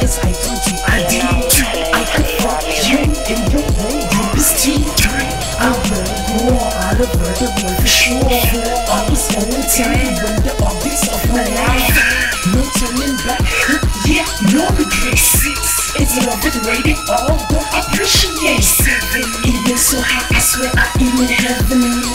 cause I told you I did. I could fuck you in your whole group's teeth. I will go all over the world for sure. I was only telling when the objects of my life. No turning back, yeah, no regrets. It's love it rated all, don't appreciate. Even so high, I swear I am in heaven.